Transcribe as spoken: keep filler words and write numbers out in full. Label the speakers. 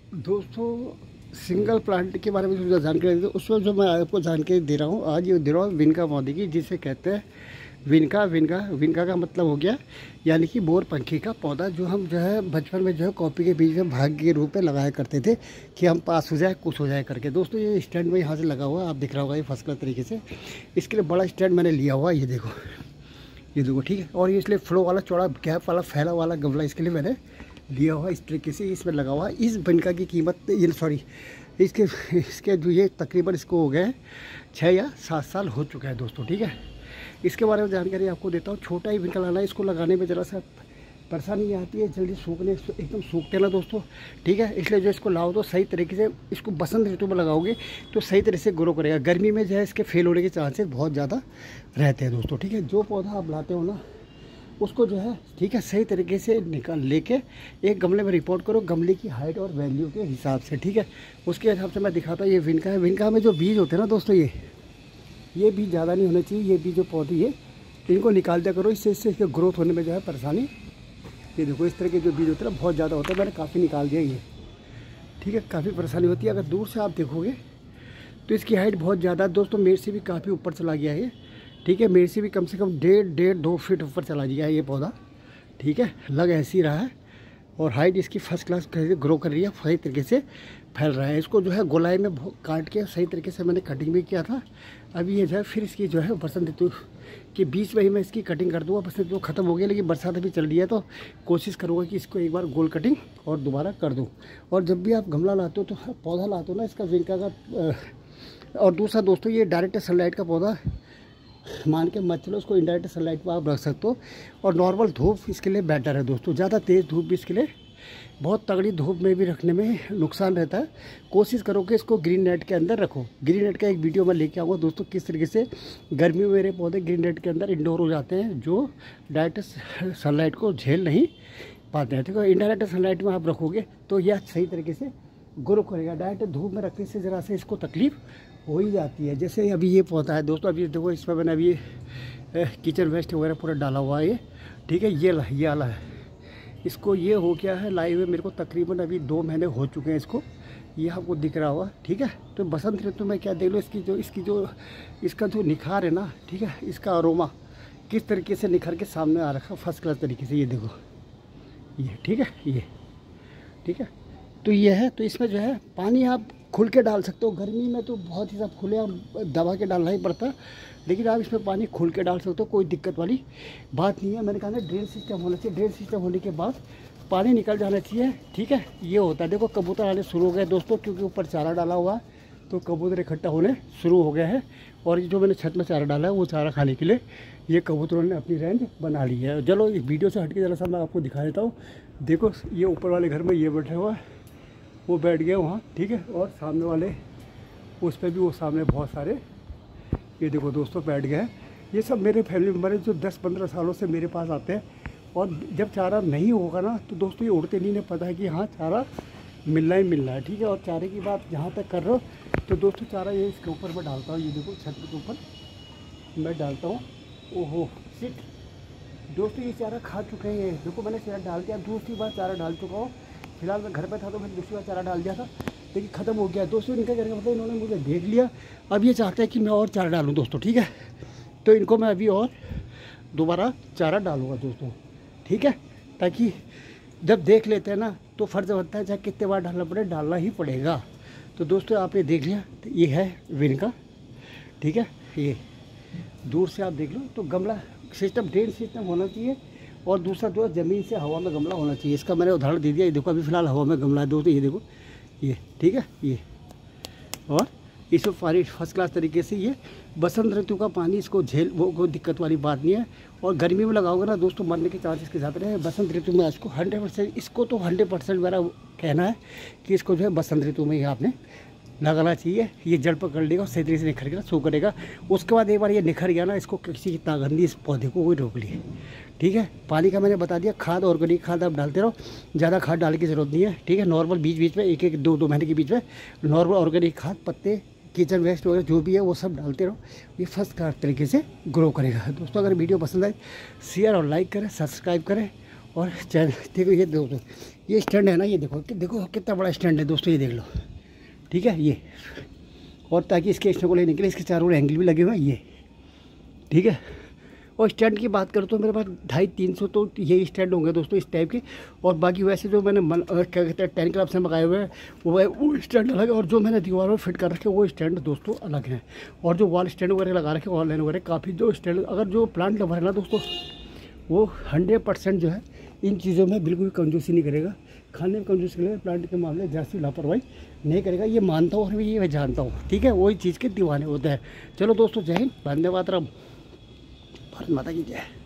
Speaker 1: दोस्तों single plant के बारे में जो जानकारी दी उसमें जो मैं आपको जानकारी दे रहा हूँ आज ये दे रहा हूँ विनका पौधे की, जिसे कहते हैं विनका। विनका विनका का मतलब हो गया यानी कि मोर पंखी का पौधा, जो हम जो है बचपन में जो है कॉपी के बीच में भाग्य के रूप में लगाया करते थे कि हम पास हो जाए कुछ हो जाए करके। दोस्तों ये स्टैंड में यहाँ से लगा हुआ है, आप दिख रहा होगा ये फर्स्ट क्लास तरीके से। इसके लिए बड़ा स्टैंड मैंने लिया हुआ, ये देखो ये देखो ठीक है। और ये इसलिए फ्लो वाला चौड़ा गैप वाला फैला वाला गमला इसके लिए मैंने लिया हुआ इस तरीके से इसमें लगा हुआ। इस विनका की कीमत ये सॉरी इसके इसके जो ये तकरीबन इसको हो गए छः या सात साल हो चुका है दोस्तों, ठीक है। इसके बारे में जानकारी आपको देता हूँ। छोटा ही विनका लाना है, इसको लगाने में ज़रा सा परेशानी आती है, जल्दी सूखने एकदम सूखते ना दोस्तों, ठीक है। इसलिए जो इसको लाओ तो सही तरीके से इसको बसंत ऋतु में लगाओगे तो सही तरह से ग्रो करेगा। गर्मी में जो है इसके फेल होने के चांसेस बहुत ज़्यादा रहते हैं दोस्तों, ठीक है। जो पौधा आप लाते हो ना उसको जो है ठीक है सही तरीके से निकाल लेके एक गमले में रिपोर्ट करो गमले की हाइट और वैल्यू के हिसाब से, ठीक है। उसके हिसाब से मैं दिखाता हूँ। ये विनका है, विनका में जो बीज होते हैं ना दोस्तों ये ये बीज ज़्यादा नहीं होने चाहिए। ये बीज जो पौधे ये इनको निकाल दिया करो, इससे इससे इसके ग्रोथ होने में जो है परेशानी। ये देखो इस तरह के जो बीज होते हैं ना बहुत ज़्यादा होता है, मैंने काफ़ी निकाल दिया ये, ठीक है। काफ़ी परेशानी होती है। अगर दूर से आप देखोगे तो इसकी हाइट बहुत ज़्यादा दोस्तों, मेरे से भी काफ़ी ऊपर चला गया है, ठीक है। मेरे से भी कम से कम डेढ़ डेढ़ दो फीट ऊपर चला गया है ये पौधा, ठीक है। लग ऐसे ही रहा है और हाइट इसकी फर्स्ट क्लास कैसे ग्रो कर रही है, सही तरीके से फैल रहा है। इसको जो है गोलाई में काट के सही तरीके से मैंने कटिंग भी किया था। अभी ये जो है फिर इसकी जो है बसंत ऋतु के बीच में ही मैं इसकी कटिंग कर दूँगा। बसंत ऋतु खत्म हो गया लेकिन बरसात अभी चल रही है तो कोशिश करूँगा कि इसको एक बार गोल कटिंग और दोबारा कर दूँ। और जब भी आप गमला लाते हो तो पौधा लाते हो ना इसका विनका का। और दूसरा दोस्तों ये डायरेक्ट सनलाइट का पौधा मान के मत चलो, उसको इनडायरेक्ट सनलाइट पर आप रख सकते हो। और नॉर्मल धूप इसके लिए बेटर है दोस्तों, ज़्यादा तेज़ धूप भी इसके लिए बहुत तगड़ी धूप में भी रखने में नुकसान रहता है। कोशिश करो कि इसको ग्रीन नेट के अंदर रखो। ग्रीन नेट का एक वीडियो मैं लेके आऊँगा दोस्तों, किस तरीके से गर्मी में मेरे पौधे ग्रीन नेट के अंदर इंडोर हो जाते हैं जो डायरेक्ट सनलाइट को झेल नहीं पाते हैं, ठीक है। इनडायरेक्ट सनलाइट में आप रखोगे तो यह सही तरीके से ग्रो करेगा। डायरेक्ट धूप में रखने से ज़रा से इसको तकलीफ़ हो ही जाती है। जैसे अभी ये पौधा है दोस्तों, अभी देखो इसमें मैंने अभी किचन वेस्ट वगैरह पूरा डाला हुआ है ये, ठीक है। ये ये वाला है, इसको ये हो गया है लाए हुए मेरे को तकरीबन अभी दो महीने हो चुके हैं इसको, ये आपको दिख रहा हुआ, ठीक है। तो बसंत ऋतु में क्या देख लो इसकी जो इसकी जो इसका जो निखार है ना, ठीक है, इसका अरोमा किस तरीके से निखर के सामने आ रखा फर्स्ट क्लास तरीके से। ये देखो ये ठीक है, ये ठीक है। तो ये है, तो इसमें जो है पानी आप खुल के डाल सकते हो। गर्मी में तो बहुत ही सब खुले आप दबा के डालना ही पड़ता, लेकिन आप इसमें पानी खुल के डाल सकते हो, कोई दिक्कत वाली बात नहीं है। मैंने कहा ना ड्रेन सिस्टम होना चाहिए, ड्रेन सिस्टम होने के बाद पानी निकल जाना चाहिए, ठीक है। ये होता है। देखो कबूतर आने शुरू हो गए दोस्तों, क्योंकि ऊपर चारा डाला हुआ है तो कबूतर इकट्ठा होने शुरू हो गए हैं। और ये जो मैंने छत में चारा डाला है वो चारा खाने के लिए ये कबूतरों ने अपनी रेंज बना ली है। चलो इस वीडियो से हट के जरा सा मैं आपको दिखा देता हूँ। देखो ये ऊपर वाले घर में ये बैठे हुआ है, वो बैठ गए वहाँ, ठीक है। और सामने वाले उस पर भी वो सामने बहुत सारे ये देखो दोस्तों बैठ गए हैं। ये सब मेरे फैमिली मेम्बर हैं जो दस पंद्रह सालों से मेरे पास आते हैं। और जब चारा नहीं होगा ना तो दोस्तों ये उड़ते नहीं, ने पता है कि हाँ चारा मिलना ही मिलना है, ठीक है। और चारे की बात जहाँ तक कर रहे हो तो दोस्तों चारा ये इसके ऊपर मैं डालता हूँ, ये देखो छत के ऊपर मैं डालता हूँ। ओहो सिट दोस्तों ये चारा खा चुके हैं। देखो मैंने चारा डाल दिया, दूसरी बार चारा डाल चुका हूँ। फिलहाल मैं घर पे था तो मैंने दूसरी बार चारा डाल दिया था लेकिन ख़त्म हो गया दोस्तों। इनका क्या मतलब इन्होंने मुझे देख लिया, अब ये चाहते हैं कि मैं और चारा डालूँ दोस्तों, ठीक है। तो इनको मैं अभी और दोबारा चारा डालूँगा दोस्तों, ठीक है। ताकि जब देख लेते हैं ना तो फ़र्ज़ बनता है चाहे कितने बार डालना पड़े डालना ही पड़ेगा। तो दोस्तों आपने देख लिया, तो ये है विनका, ठीक है। ये दूर से आप देख लो तो गमला सिस्टम ड्रेन सिस्टम होना चाहिए। और दूसरा जो है ज़मीन से हवा में गमला होना चाहिए। इसका मैंने उदाहरण दे दिया, ये देखो अभी फ़िलहाल हवा में गमला है दोस्तों, ये देखो ये ठीक है। ये और इसमें पानी फर्स्ट क्लास तरीके से ये बसंत ऋतु का पानी इसको झेल वो कोई दिक्कत वाली बात नहीं है। और गर्मी में लगाओगे ना दोस्तों मरने के चांसेस के साथ रहे। बसंत ऋतु में इसको हंड्रेड परसेंट इसको तो हंड्रेड परसेंट मेरा कहना है कि इसको जो है बसंत ऋतु में ही आपने लगाना चाहिए। ये जड़ पकड़ लेगा और सही तरीके से निखर के शो करेगा। उसके बाद एक बार ये निखर गया ना, इसको किसी की तागंदी इस पौधे को कोई रोक लिए, ठीक है। पानी का मैंने बता दिया, खाद ऑर्गेनिक खाद आप डालते रहो, ज़्यादा खाद डालने की ज़रूरत नहीं है, ठीक है। नॉर्मल बीच बीच में एक एक दो दो महीने के बीच में नॉर्मल ऑर्गेनिक खाद पत्ते किचन वेस्ट वगैरह जो भी है वो सब डालते रहो, ये फर्स्ट क्लास तरीके से ग्रो करेगा। दोस्तों अगर वीडियो पसंद आए शेयर और लाइक करें, सब्सक्राइब करें और चैनल देखो ये दोस्तों ये स्टैंड है ना, ये देखो कि देखो कितना बड़ा स्टैंड है दोस्तों, ये देख लो, ठीक है ये। और ताकि इसके स्टैंड को लेने के लिए इसके चारों एंगल भी लगे हुए हैं ये, ठीक है। और स्टैंड की बात करूँ तो मेरे पास ढाई तीन सौ तो यही स्टैंड होंगे दोस्तों इस टाइप के। और बाकी वैसे जो मैंने मन क्या कहते हैं टेन क्लब से मंगाए हुए हैं वो वो स्टैंड अलग है, और जो मैंने दीवार में फिट कर रखे वो स्टैंड दोस्तों अलग हैं। और जो वॉल स्टैंड वगैरह लगा रखे ऑनलाइन वगैरह काफ़ी जो स्टैंड, अगर जो प्लांट लवर है ना दोस्तों वो हंड्रेड परसेंट जो है इन चीज़ों में बिल्कुल भी कंजूसी नहीं करेगा, खाने में कंजूसी करेगा, प्लांट के मामले में जैसी लापरवाही नहीं करेगा, ये मानता हूँ और ये मैं जानता हूँ, ठीक है। वही चीज़ के दीवाने होते हैं। चलो दोस्तों, जय हिंद, वंदे मातरम, भारत माता की जय।